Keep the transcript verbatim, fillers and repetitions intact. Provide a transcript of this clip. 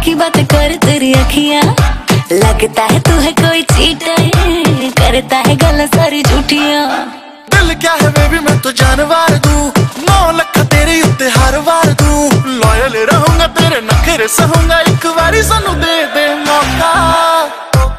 की बात कर तेरी अखियां, लगता है तू है कोई चीटर, करता है गल्ला सारी झूठियां। दिल क्या है बेबी मैं तो जानवर दूं, नौ लख तेरे उत्ते हर वार दूं, लॉयल रहूंगा तेरे नखरे सहूंगा, एक बारी सानू दे दे मौका।